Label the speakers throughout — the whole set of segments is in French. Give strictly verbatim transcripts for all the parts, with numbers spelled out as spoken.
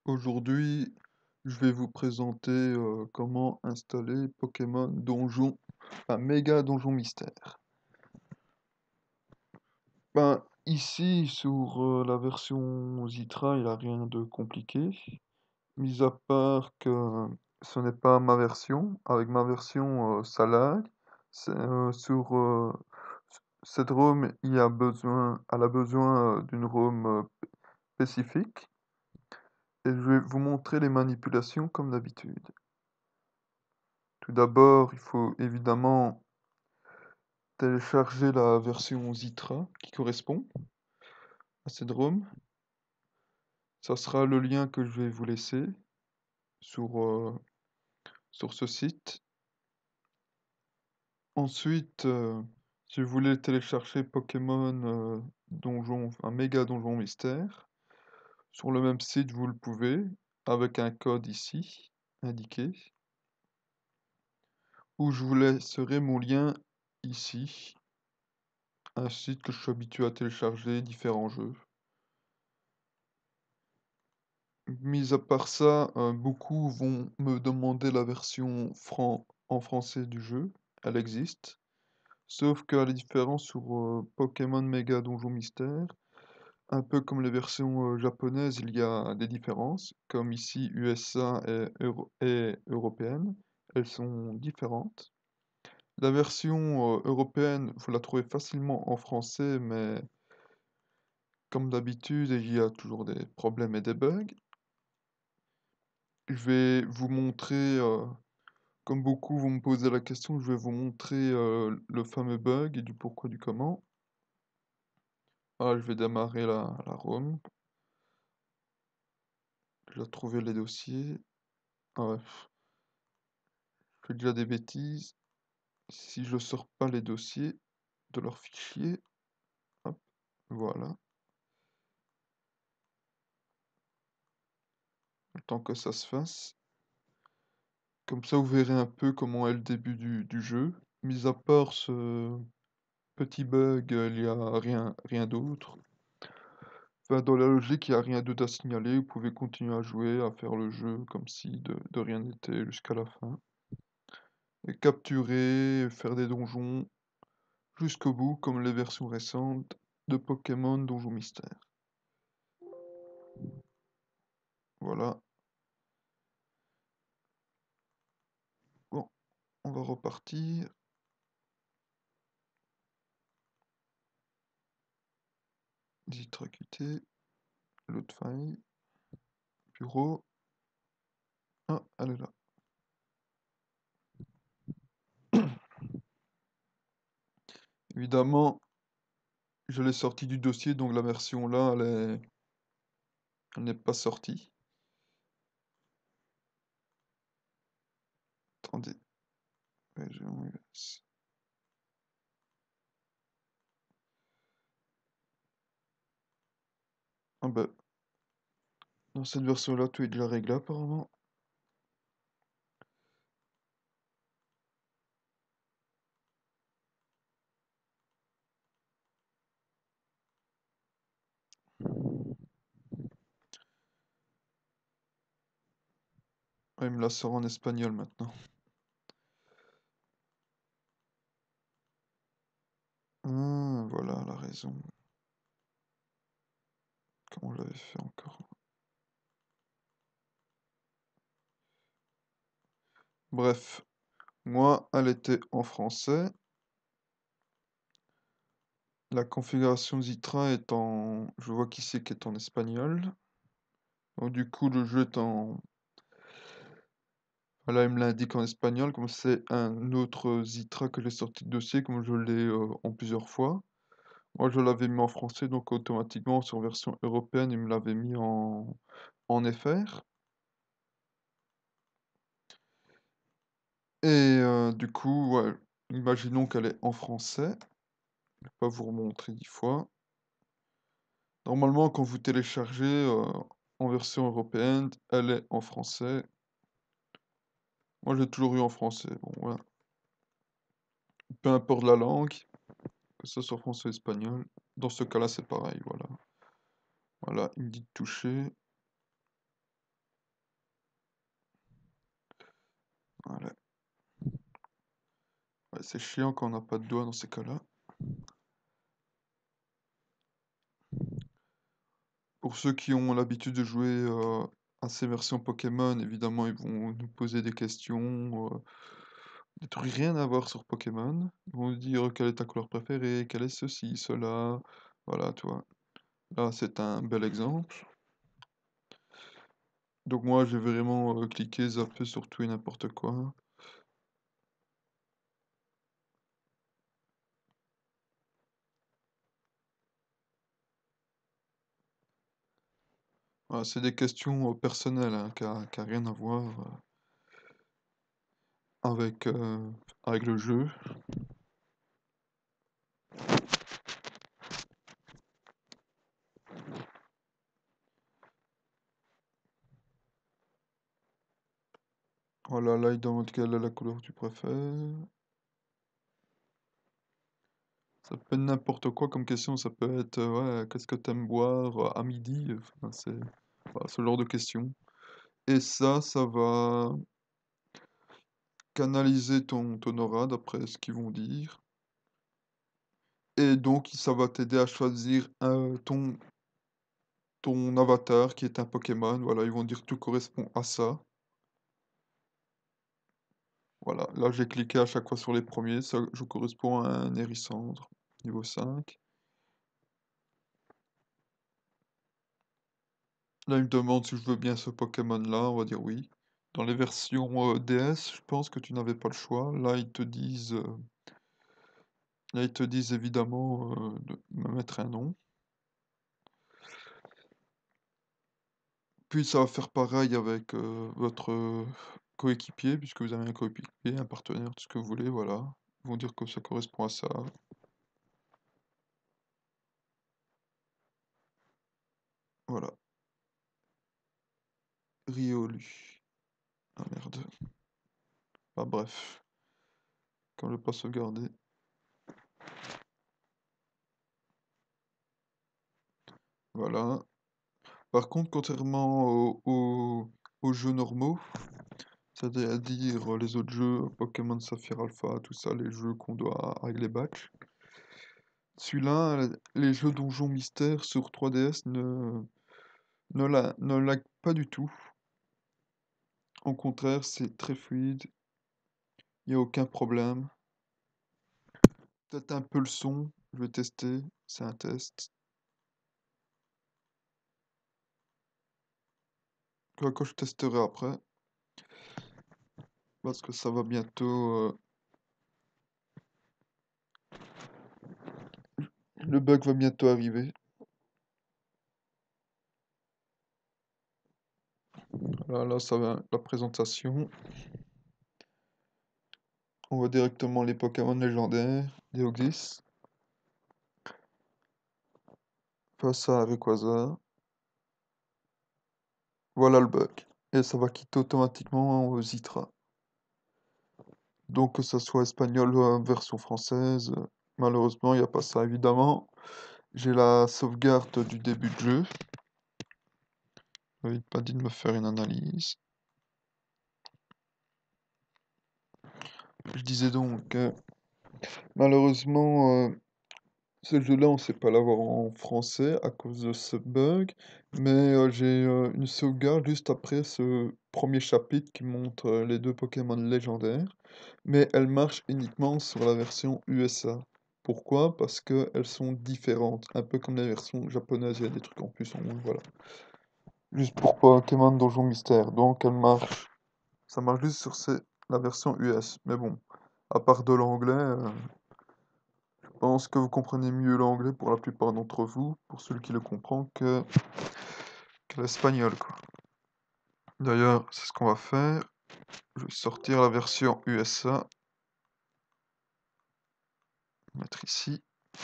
Speaker 1: Aujourd'hui, je vais vous présenter euh, comment installer Pokémon Donjon, enfin Méga Donjon Mystère. Ben, ici, sur euh, la version Zitra, il n'y a rien de compliqué, mis à part que ce n'est pas ma version. Avec ma version, euh, ça lag. C'est, euh, sur euh, c- cette ROM, il y a besoin, elle a besoin euh, d'une ROM euh, spécifique. Et je vais vous montrer les manipulations comme d'habitude. Tout d'abord, il faut évidemment télécharger la version Zitra qui correspond à cette ROM. Ça sera le lien que je vais vous laisser sur, euh, sur ce site. Ensuite, euh, si vous voulez télécharger Pokémon euh, Donjon, un méga donjon mystère, sur le même site, vous le pouvez, avec un code ici, indiqué, ou je vous laisserai mon lien ici, un site que je suis habitué à télécharger différents jeux. Mis à part ça, euh, beaucoup vont me demander la version fran- en français du jeu. Elle existe. Sauf qu'à la différence sur euh, Pokémon Mega Donjon Mystère, un peu comme les versions euh, japonaises, il y a des différences. Comme ici, U S A et, euro- et européenne. Elles sont différentes. La version euh, européenne, vous la trouvez facilement en français, mais comme d'habitude, il y a toujours des problèmes et des bugs. Je vais vous montrer, euh, comme beaucoup vont me poser la question, je vais vous montrer euh, le fameux bug et du pourquoi du comment. Ah, je vais démarrer la, la ROM. Je vais trouver les dossiers. Ah ouais, je fais déjà des bêtises. Si je sors pas les dossiers de leurs fichiers, hop, voilà. Le temps que ça se fasse. Comme ça, vous verrez un peu comment est le début du, du jeu. Mis à part ce petit bug, euh, il n'y a rien, rien d'autre. Enfin, dans la logique, il n'y a rien d'autre à signaler. Vous pouvez continuer à jouer, à faire le jeu comme si de, de rien n'était jusqu'à la fin. Et capturer, faire des donjons jusqu'au bout, comme les versions récentes de Pokémon Donjon Mystère. Voilà. Bon, on va repartir. Zitra Qt, l'autre file, bureau. Ah, elle est là. Évidemment, je l'ai sortie du dossier, donc la version là, elle est... elle n'est pas sortie. Attendez. Région U S. Ah bah, dans cette version-là, tout est déjà réglé apparemment. Ah, il me la sort en espagnol maintenant. Ah, voilà la raison. Comment je l'avais fait encore? Bref, moi, elle était en français. La configuration Zitra est en... Je vois qu'ici qu'elle est en espagnol. Donc du coup, le jeu est en... Là, il me l'indique en espagnol, comme c'est un autre Zitra que j'ai sorti de dossier, comme je l'ai euh, en plusieurs fois. Moi, je l'avais mis en français, donc automatiquement, sur version européenne, il me l'avait mis en, en F R. Et euh, du coup, ouais, imaginons qu'elle est en français. Je vais pas vous remontrer dix fois. Normalement, quand vous téléchargez euh, en version européenne, elle est en français. Moi, j'ai toujours eu en français. Bon, voilà. Peu importe la langue, que ce soit français ou espagnol. Dans ce cas-là, c'est pareil, voilà. Voilà, il me dit de toucher. Voilà. Ouais, c'est chiant quand on n'a pas de doigts dans ces cas-là. Pour ceux qui ont l'habitude de jouer euh, à ces versions Pokémon, évidemment, ils vont nous poser des questions, euh, des trucs rien à voir sur Pokémon. Ils vont nous dire quelle est ta couleur préférée, quel est ceci, cela. Voilà, tu vois. Là, c'est un bel exemple. Donc moi, j'ai vraiment euh, cliqué, zappé sur tout et n'importe quoi. Voilà, c'est des questions euh, personnelles, hein, qui a, qui a rien à voir euh, avec, euh, avec le jeu. Voilà, là, il demande quelle est la couleur que tu préfères. Ça peut être n'importe quoi comme question, ça peut être euh, ouais, qu'est-ce que t'aimes boire euh, à midi? Enfin, c'est voilà, ce genre de questions. Et ça, ça va canaliser ton, ton aura d'après ce qu'ils vont dire. Et donc, ça va t'aider à choisir euh, ton, ton avatar qui est un Pokémon. Voilà, ils vont dire que tu corresponds à ça. Voilà, là j'ai cliqué à chaque fois sur les premiers, ça, je corresponds à un Hérissandre, niveau cinq. Là, il me demande si je veux bien ce Pokémon-là, on va dire oui. Dans les versions euh, D S, je pense que tu n'avais pas le choix. Là, ils te disent, euh, là, ils te disent évidemment euh, de me mettre un nom. Puis ça va faire pareil avec euh, votre euh, coéquipier, puisque vous avez un coéquipier, un partenaire, tout ce que vous voulez, voilà. Ils vont dire que ça correspond à ça. Voilà. Riolu. Ah merde. Ah bref. Quand je vais pas sauvegarder. Voilà. Par contre, contrairement au- au- aux jeux normaux, c'est-à-dire les autres jeux, Pokémon Saphir Alpha, tout ça, les jeux qu'on doit avec les batchs, celui-là, les jeux Donjons Mystère sur trois D S ne, ne la, ne lag pas du tout. Au contraire, c'est très fluide, il n'y a aucun problème. Peut-être un peu le son, je vais tester, c'est un test. Quoi que je testerai après, parce que ça va bientôt... euh, le bug va bientôt arriver. Là, là, ça va, la présentation. On voit directement les Pokémon légendaires, Deoxys, face à Rayquaza. Voilà le bug. Et ça va quitter automatiquement aux Zitra. Donc que ça soit espagnol ou en version française, euh, malheureusement il n'y a pas ça. Évidemment, j'ai la sauvegarde du début de jeu. Il pas dit de me faire une analyse. Je disais donc, euh, malheureusement, euh, ce jeu-là, on ne sait pas l'avoir en français à cause de ce bug, mais euh, j'ai euh, une sauvegarde juste après ce premier chapitre qui montre euh, les deux Pokémon légendaires, mais elle marche uniquement sur la version U S A. Pourquoi? Parce qu'elles sont différentes, un peu comme la version japonaise, il y a des trucs en plus en moins, voilà. Juste pour Pokémon Donjon Mystère, donc elle marche, ça marche juste sur ces- la version U S, mais bon, à part de l'anglais... euh, Je pense que vous comprenez mieux l'anglais pour la plupart d'entre vous, pour celui qui le comprend, que, que l'espagnol, quoi. D'ailleurs, c'est ce qu'on va faire. Je vais sortir la version U S A, mettre ici.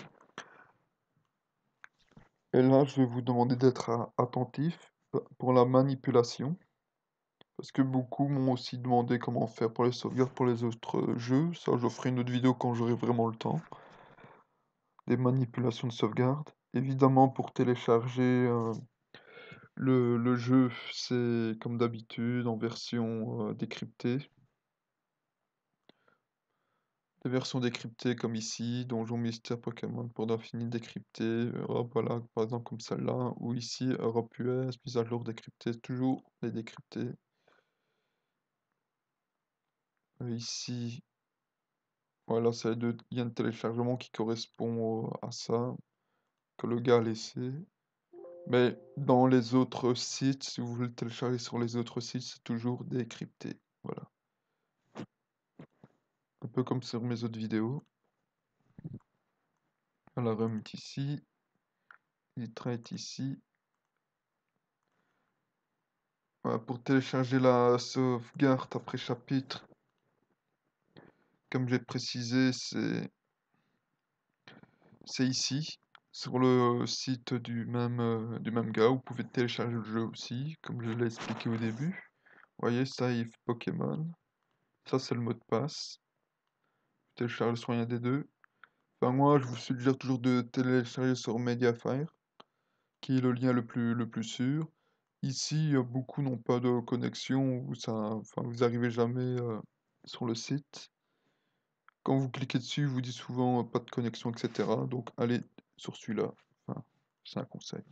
Speaker 1: Et là, je vais vous demander d'être a- attentif pour la manipulation. Parce que beaucoup m'ont aussi demandé comment faire pour les sauvegardes pour les autres jeux. Ça, je ferai une autre vidéo quand j'aurai vraiment le temps. Des manipulations de sauvegarde. Évidemment, pour télécharger euh, Le, le jeu, c'est comme d'habitude en version euh, décryptée. des versions décryptées comme ici, Donjon Mystère Pokémon pour d'infini décrypté, Europe, voilà, par exemple comme celle-là, ou ici, Europe U S, mise à jour décryptée, toujours les décryptés. Euh, ici, voilà, c'est deux liens de téléchargement qui correspond à ça, que le gars a laissé. Mais dans les autres sites, si vous voulez le télécharger sur les autres sites, c'est toujours décrypté. Voilà. Un peu comme sur mes autres vidéos. La ROM est ici. Litra est ici. Voilà, pour télécharger la sauvegarde après chapitre, comme j'ai précisé, c'est c'est ici, sur le site du même, euh, du même gars. Vous pouvez télécharger le jeu aussi, comme je l'ai expliqué au début. Vous voyez, Save Pokémon. Ça, c'est le mot de passe. Télécharger sur un des deux. Enfin, moi, je vous suggère toujours de télécharger sur Mediafire, qui est le lien le plus, le plus sûr. Ici, euh, beaucoup n'ont pas de connexion, ou ça, enfin, vous arrivez jamais euh, sur le site. Quand vous cliquez dessus, il vous dit souvent euh, pas de connexion, et cetera. Donc, allez sur celui-là. Enfin, c'est un conseil.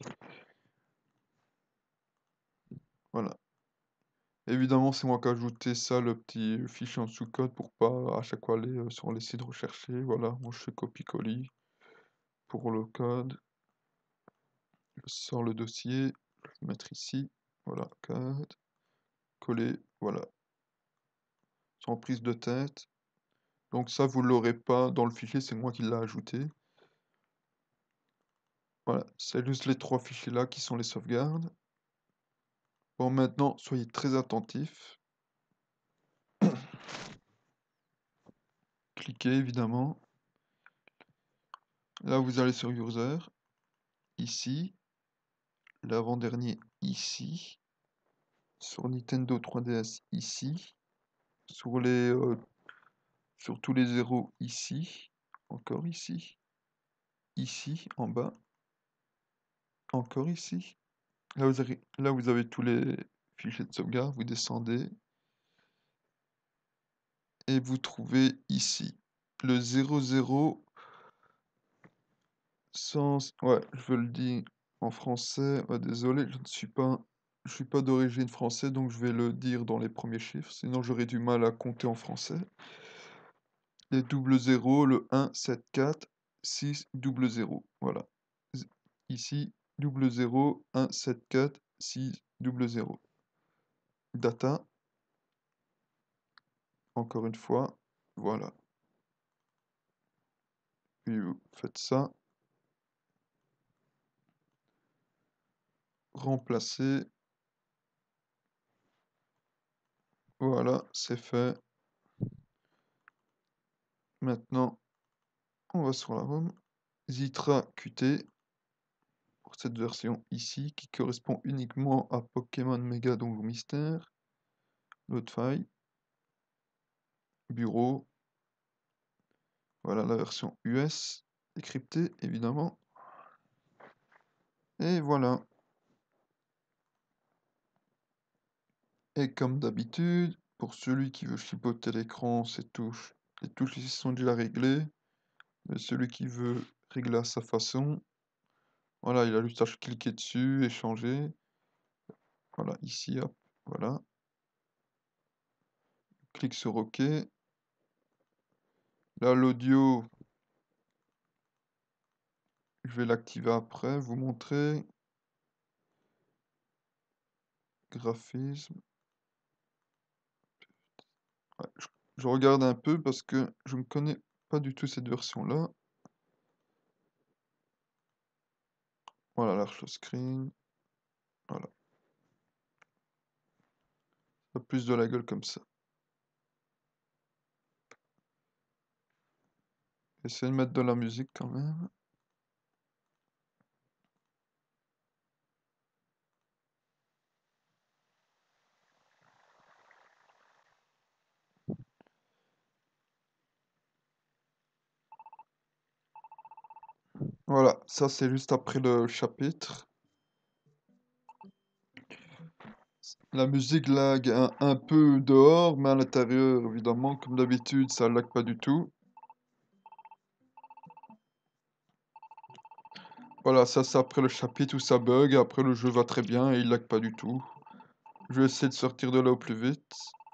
Speaker 1: Voilà. Évidemment, c'est moi qui ai ajouté ça, le petit fichier en sous-code, pour pas à chaque fois aller euh, sur les sites rechercher. Voilà, moi je fais copie-coller pour le code. Je sors le dossier, je vais mettre ici. Voilà, code, coller, voilà. Sans prise de tête. Donc ça, vous l'aurez pas dans le fichier, c'est moi qui l'ai ajouté. Voilà, c'est juste les trois fichiers là qui sont les sauvegardes. Bon, maintenant, soyez très attentifs. Cliquez évidemment. Là, vous allez sur User. Ici. L'avant-dernier ici. Sur Nintendo trois D S ici. Sur les, euh, sur tous les zéros ici. Encore ici. Ici, en bas. Encore ici. Là vous avez, là, vous avez tous les fichiers de sauvegarde. Vous descendez. Et vous trouvez ici. Le zéro zéro. Sans... Ouais, je veux le dire en français. Ouais, désolé, je ne suis pas... Je suis pas d'origine française, donc je vais le dire dans les premiers chiffres. Sinon, j'aurais du mal à compter en français. Les double zéro, le un, sept, quatre, six, double zéro. Voilà. Z- Ici, double zéro, un, sept, quatre, six, double zéro. Data, encore une fois. Voilà. Puis vous faites ça. Remplacer. Voilà, c'est fait. Maintenant, on va sur la ROM. Zitra Qt pour cette version ici qui correspond uniquement à Pokémon Mega Donjon Mystère. L'autre faille. Bureau. Voilà la version U S. Décryptée évidemment. Et voilà. Et comme d'habitude, pour celui qui veut chipoter l'écran, ses touches, les touches ici sont déjà réglées. Mais celui qui veut régler à sa façon, voilà, il a juste à cliquer dessus et changer. Voilà, ici, hop, voilà. Clique sur OK. Là, l'audio, je vais l'activer après, vous montrer. Graphisme. Ouais, je, je regarde un peu parce que je ne connais pas du tout cette version-là. Voilà, l'arche screen. Voilà. Pas plus de la gueule comme ça. Essayez de mettre de la musique quand même. Voilà, ça c'est juste après le chapitre. La musique lag un, un peu dehors, mais à l'intérieur, évidemment, comme d'habitude, ça lag pas du tout. Voilà, ça c'est après le chapitre où ça bug, après le jeu va très bien et il lag pas du tout. Je vais essayer de sortir de là au plus vite.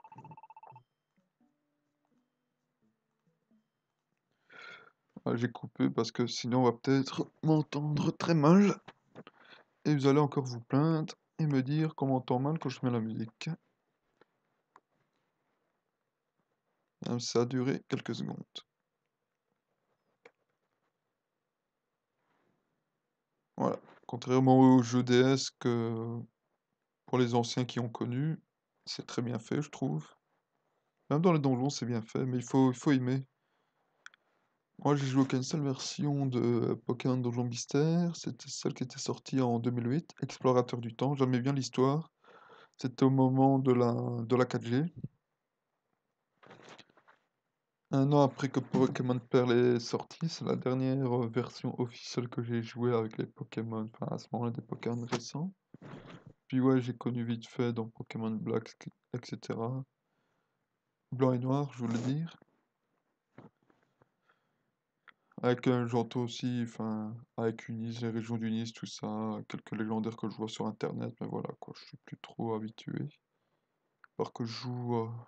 Speaker 1: Ah, j'ai coupé parce que sinon on va peut-être m'entendre très mal. Et vous allez encore vous plaindre et me dire qu'on m'entend mal quand je mets la musique. Ah, ça a duré quelques secondes. Voilà. Contrairement aux jeux D S que pour les anciens qui ont connu, c'est très bien fait, je trouve. Même dans les donjons, c'est bien fait, mais il faut, il faut aimer. Moi, j'ai joué qu'à une seule version de Pokémon Donjon Mystère. C'était celle qui était sortie en deux mille huit, Explorateur du Temps. J'aimais bien l'histoire. C'était au moment de la, de la quatre G. Un an après que Pokémon Perle est sorti, c'est la dernière euh, version officielle que j'ai jouée avec les Pokémon, enfin à ce moment-là des Pokémon récents. Puis ouais, j'ai connu vite fait dans Pokémon Black, et cetera. Blanc et noir, je voulais dire. Avec un Johto aussi, enfin, avec Unis, les régions d'Unis, tout ça, quelques légendaires que je vois sur internet, mais voilà quoi, je suis plus trop habitué. Alors que je joue, euh,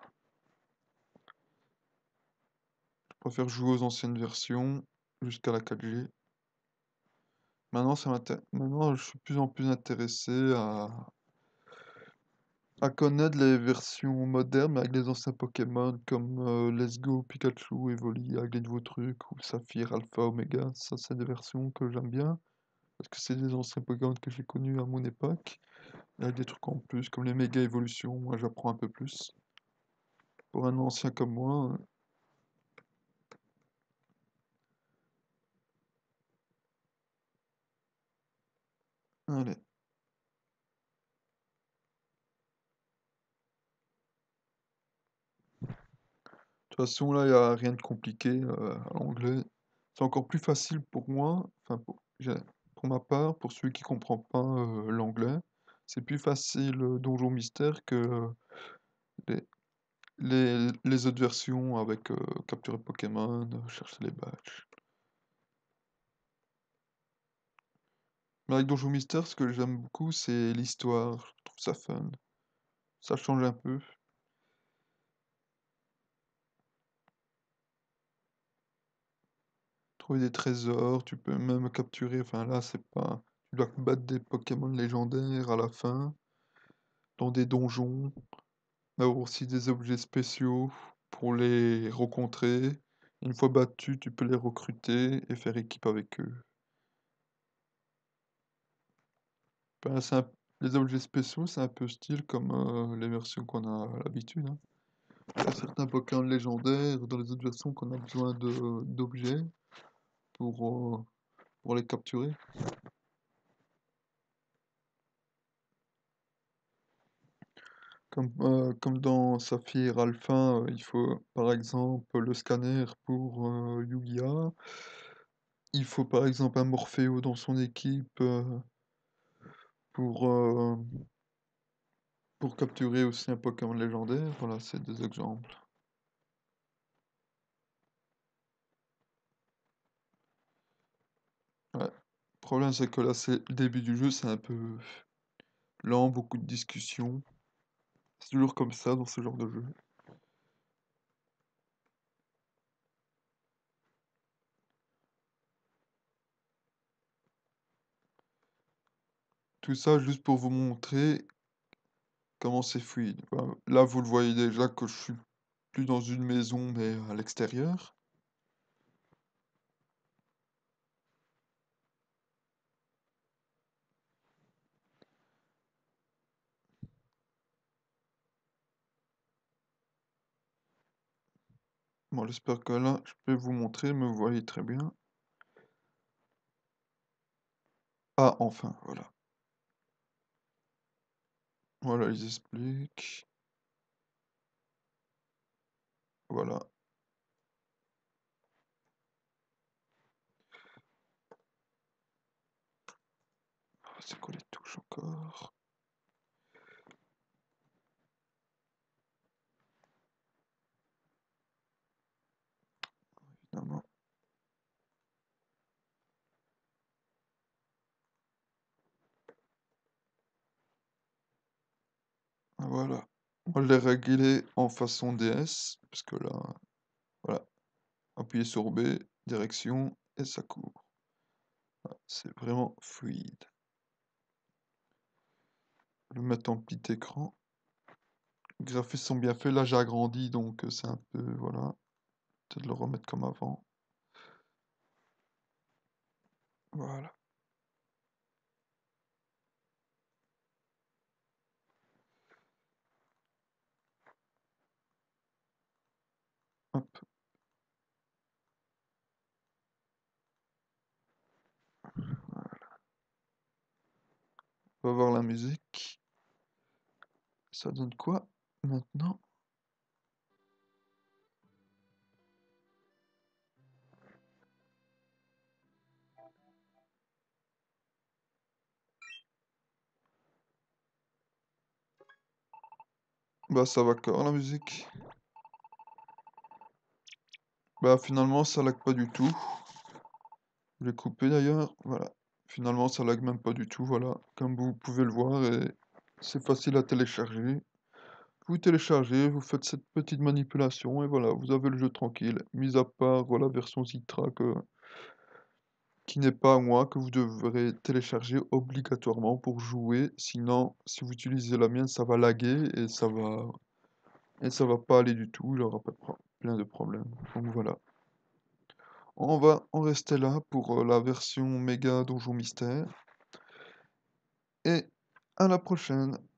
Speaker 1: je préfère jouer aux anciennes versions jusqu'à la quatre G. Maintenant, ça m'inté- Maintenant, je suis de plus en plus intéressé à, à connaître les versions modernes mais avec les anciens Pokémon comme euh, Let's Go, Pikachu, Evoli, avec les nouveaux trucs, ou Saphir, Alpha, Omega. Ça, c'est des versions que j'aime bien parce que c'est des anciens Pokémon que j'ai connus à mon époque. Il y a des trucs en plus, comme les méga évolutions, moi j'apprends un peu plus. Pour un ancien comme moi, euh, allez. De toute façon, là, il n'y a rien de compliqué euh, à l'anglais. C'est encore plus facile pour moi, enfin pour, j'ai- pour ma part, pour celui qui comprend pas euh, l'anglais. C'est plus facile euh, Donjon Mystère que euh, les, les, les autres versions avec euh, capturer Pokémon, euh, chercher les badges. Mais avec Donjon Mystère, ce que j'aime beaucoup, c'est l'histoire. Je trouve ça fun. Ça change un peu. Trouver des trésors, tu peux même capturer, enfin là c'est pas... Tu dois battre des Pokémon légendaires à la fin, dans des donjons, avoir aussi des objets spéciaux pour les rencontrer. Une fois battus, tu peux les recruter et faire équipe avec eux. Enfin, c'est un- Les objets spéciaux, c'est un peu style comme euh, les versions qu'on a l'habitude, hein. Il y a certains Pokémon légendaires, dans les autres versions qu'on a besoin de d'objets pour, euh, pour les capturer. Comme, euh, comme dans Saphir Alpha, euh, il faut par exemple le scanner pour euh, Yugia. Il faut par exemple un Morpheo dans son équipe euh, pour, euh, pour capturer aussi un Pokémon légendaire. Voilà, c'est des exemples. Ouais. Le problème c'est que là, c'est le début du jeu, c'est un peu lent, beaucoup de discussions. C'est toujours comme ça dans ce genre de jeu. Tout ça juste pour vous montrer comment c'est fluide. Voilà. Là, vous le voyez déjà que je suis plus dans une maison, mais à l'extérieur. Bon, j'espère que là, je peux vous montrer, mais vous voyez très bien. Ah, enfin, voilà. Voilà, ils expliquent. Voilà. Ah, c'est quoi les touches encore? Évidemment. Voilà. Moi, je l'ai réglé en façon D S, parce que là, voilà, appuyez sur B, direction, et ça court. Voilà, c'est vraiment fluide. Je vais le mettre en petit écran. Les graphismes sont bien faits. Là, j'ai agrandi, donc euh, c'est un peu, voilà. Peut-être le remettre comme avant. Voilà. Hop. Voilà. On va voir la musique. Ça donne quoi maintenant? Bah, ça va encore la musique. Bah, finalement, ça lag pas du tout. Je l'ai coupé d'ailleurs. Voilà. Finalement, ça lag même pas du tout. Voilà. Comme vous pouvez le voir, et c'est facile à télécharger. Vous téléchargez, vous faites cette petite manipulation et voilà, vous avez le jeu tranquille. Mis à part voilà, la version Zitrack euh, qui n'est pas à moi, que vous devrez télécharger obligatoirement pour jouer. Sinon, si vous utilisez la mienne, ça va laguer et ça va et ça va pas aller du tout. Il aura pas de pro- plein de problèmes. Donc voilà. On va en rester là pour euh, la version méga Donjon Mystère. Et à la prochaine.